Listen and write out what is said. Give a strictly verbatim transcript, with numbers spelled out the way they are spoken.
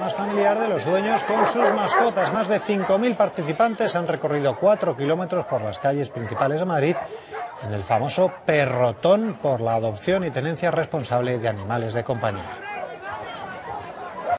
más familiar de los dueños con sus mascotas. Más de cinco mil participantes han recorrido cuatro kilómetros por las calles principales de Madrid en el famoso Perrotón por la adopción y tenencia responsable de animales de compañía.